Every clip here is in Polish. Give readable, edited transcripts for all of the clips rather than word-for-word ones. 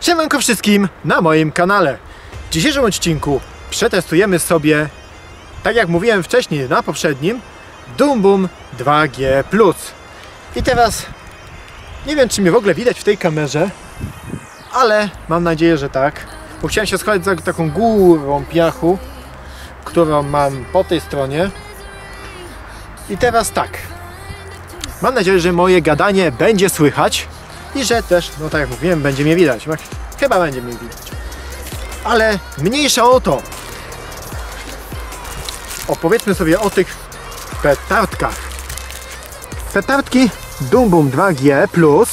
Siemanko wszystkim na moim kanale. W dzisiejszym odcinku przetestujemy sobie, tak jak mówiłem wcześniej na poprzednim, Doom Boom 2G+. I teraz nie wiem, czy mnie w ogóle widać w tej kamerze, ale mam nadzieję, że tak. Bo chciałem się schować za taką górą piachu, którą mam po tej stronie. I teraz tak. Mam nadzieję, że moje gadanie będzie słychać i że też, no tak jak mówiłem, będzie mnie widać. Chyba będzie mnie widać. Ale mniejsza o to. Opowiedzmy sobie o tych petardkach. Petardki Doom Boom 2G+.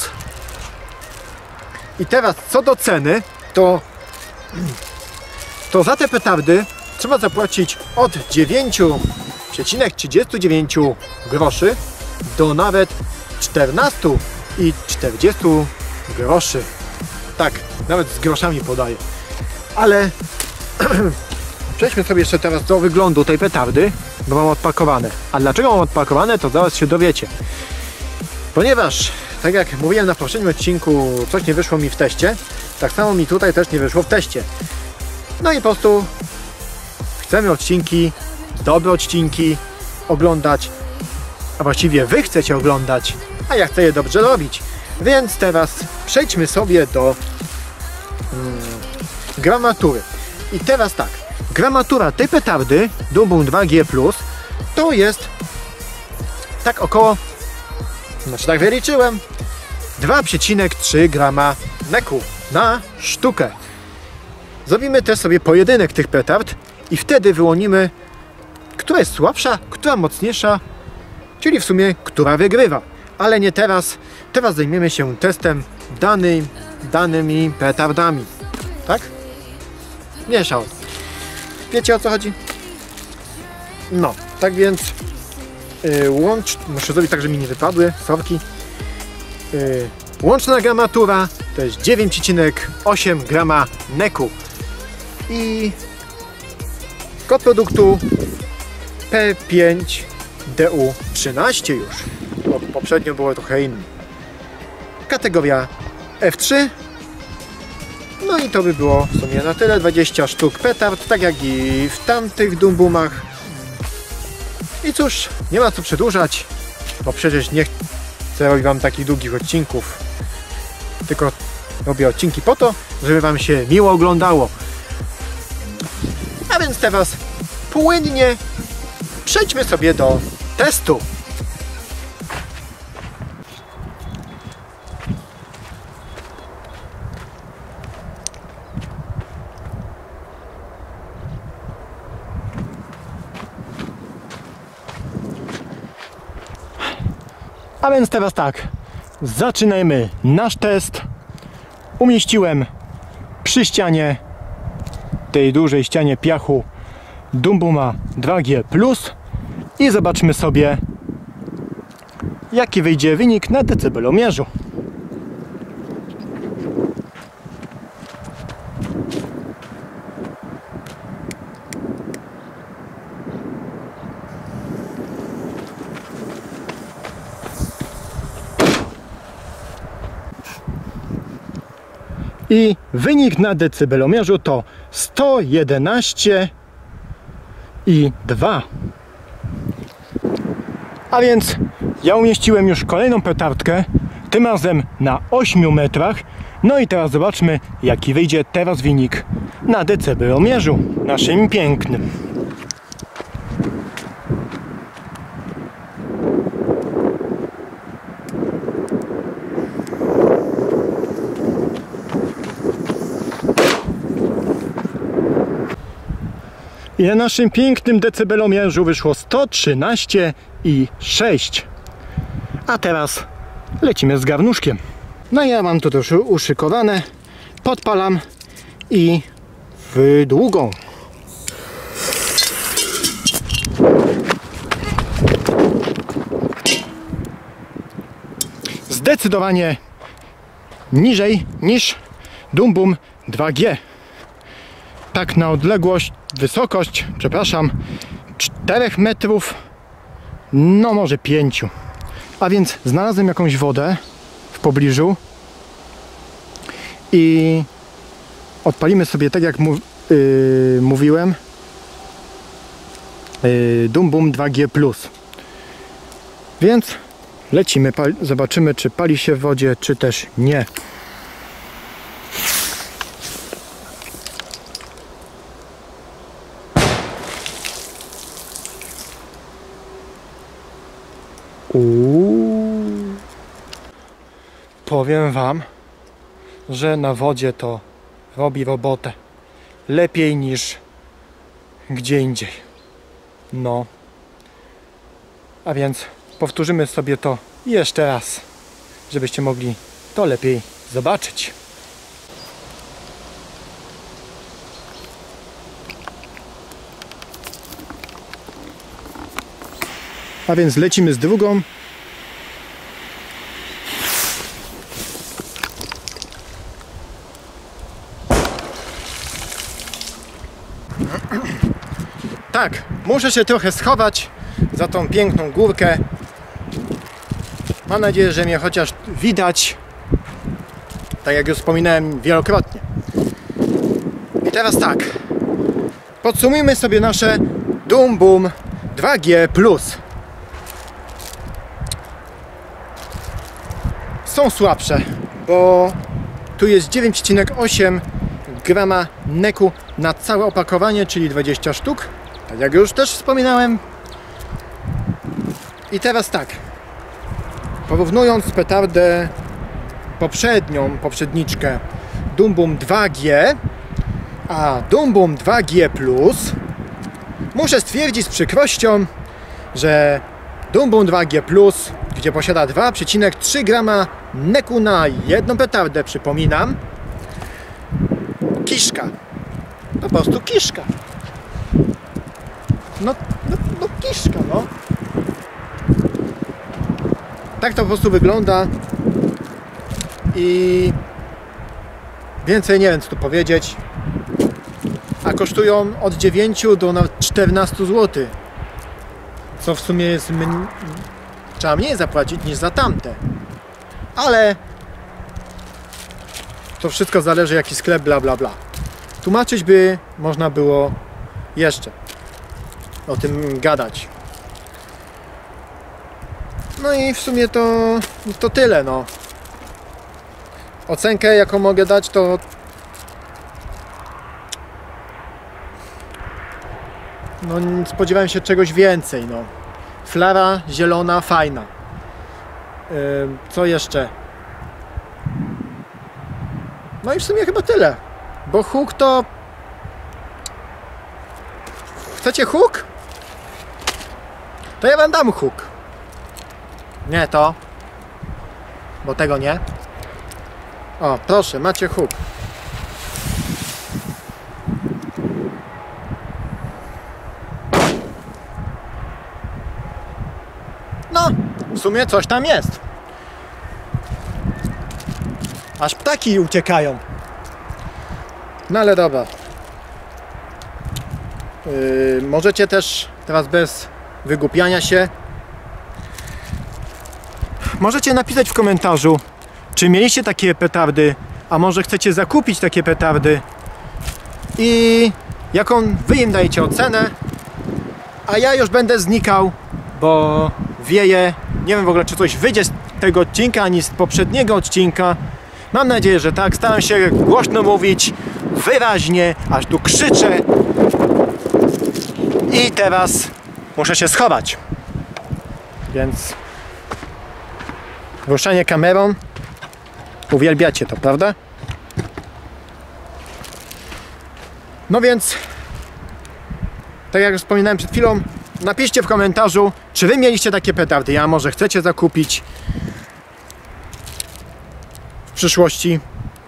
I teraz co do ceny, to za te petardy trzeba zapłacić od 9,39 groszy do nawet 14,40 groszy. Tak, nawet z groszami podaję. Ale przejdźmy sobie jeszcze teraz do wyglądu tej petardy, bo mam odpakowane. A dlaczego mam odpakowane, to zaraz się dowiecie. Ponieważ, tak jak mówiłem na poprzednim odcinku, coś nie wyszło mi w teście, tak samo mi tutaj też nie wyszło w teście. No i po prostu chcemy odcinki, dobre odcinki oglądać, a właściwie wy chcecie oglądać, a ja chcę je dobrze robić. Więc teraz przejdźmy sobie do gramatury. I teraz tak, gramatura tej petardy Doom Boom 2G+, to jest tak około, znaczy tak wyliczyłem, 2,3 grama neku na sztukę. Zrobimy też sobie pojedynek tych petard i wtedy wyłonimy, która jest słabsza, która mocniejsza, czyli w sumie która wygrywa. Ale nie teraz. Teraz zajmiemy się testem danymi petardami. Tak? Mieszał. Wiecie, o co chodzi? No, tak więc muszę zrobić tak, żeby mi nie wypadły sorki. Łączna gramatura to jest 9,8 grama neku. I kod produktu P5DU13 już, bo poprzednio było trochę inny. Kategoria F3. No i to by było w sumie na tyle. 20 sztuk petard, tak jak i w tamtych Doom Boomach. I cóż, nie ma co przedłużać, bo przecież nie chcę robić wam takich długich odcinków, tylko robię odcinki po to, żeby wam się miło oglądało. A więc teraz płynnie przejdźmy sobie do testu. A więc teraz tak, zaczynajmy nasz test. Umieściłem przy ścianie, tej dużej ścianie piachu Doom Booma 2G+, i zobaczmy sobie, jaki wyjdzie wynik na decybelomierzu. I wynik na decybelomierzu to 111,2. A więc ja umieściłem już kolejną petardkę, tym razem na 8 metrach. No i teraz zobaczmy, jaki wyjdzie teraz wynik na decybelomierzu naszym pięknym. I na naszym pięknym decybelomierzu wyszło 113,6. A teraz lecimy z garnuszkiem. No i ja mam to też uszykowane. Podpalam i w długą. Zdecydowanie niżej niż Doom Boom 2G. Tak na odległość, wysokość, przepraszam, 4 metrów, no może 5. A więc znalazłem jakąś wodę w pobliżu i odpalimy sobie, tak jak mówiłem, Doom Boom 2G+. Więc lecimy, zobaczymy, czy pali się w wodzie, czy też nie. Powiem wam, że na wodzie to robi robotę lepiej niż gdzie indziej. No, a więc powtórzymy sobie to jeszcze raz, żebyście mogli to lepiej zobaczyć. A więc lecimy z drugą. Tak, muszę się trochę schować za tą piękną górkę. Mam nadzieję, że mnie chociaż widać, tak jak już wspominałem wielokrotnie. teraz tak, podsumujmy sobie nasze Doom Boom 2G+. Są słabsze, bo tu jest 9,8 grama neku na całe opakowanie, czyli 20 sztuk, tak jak już też wspominałem. I teraz tak, porównując petardę poprzedniczkę Doom Boom 2G a Doom Boom 2G+, muszę stwierdzić z przykrością, że Doom Boom 2G+, gdzie posiada 2,3 grama neku na jedną petardę, przypominam, kiszka, po prostu kiszka. No kiszka, no. Tak to po prostu wygląda i więcej nie wiem co tu powiedzieć, a kosztują od 9 do nawet 14 zł, co w sumie jest trzeba mniej zapłacić niż za tamte, ale to wszystko zależy jaki sklep, bla bla bla. Tłumaczyć by można było jeszcze o tym gadać. No i w sumie to tyle, no. Ocenkę jaką mogę dać to no spodziewałem się czegoś więcej, no. Flara zielona, fajna. Co jeszcze? No i w sumie chyba tyle. Bo hook to... Chcecie hook? To ja wam dam hook. Nie to. Bo tego nie. O, proszę, macie hook. No, w sumie coś tam jest. Aż ptaki uciekają. No ale dobra. Możecie też teraz bez wygłupiania się, możecie napisać w komentarzu, czy mieliście takie petardy, a może chcecie zakupić takie petardy i jaką wy im dajecie ocenę, a ja już będę znikał, bo wieje. Nie wiem w ogóle czy coś wyjdzie z tego odcinka, ani z poprzedniego odcinka. Mam nadzieję, że tak. Staram się głośno mówić, wyraźnie, aż tu krzyczę. I teraz muszę się schować. Więc ruszanie kamerą, uwielbiacie to, prawda? No więc, tak jak wspominałem przed chwilą, napiszcie w komentarzu, czy wy mieliście takie petardy, a może chcecie zakupić w przyszłości.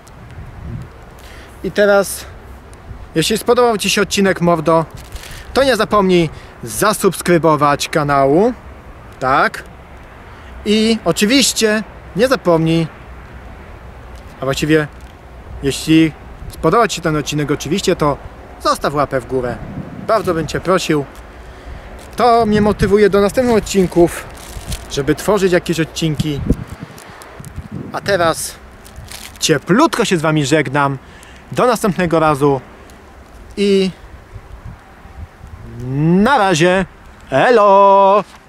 I teraz, jeśli spodobał ci się odcinek, mordo, to nie zapomnij zasubskrybować kanału, tak? I oczywiście nie zapomnij, a właściwie jeśli spodobał ci się ten odcinek, oczywiście, to zostaw łapę w górę. Bardzo bym cię prosił. To mnie motywuje do następnych odcinków, żeby tworzyć jakieś odcinki. A teraz cieplutko się z wami żegnam. Do następnego razu i na razie. Elo!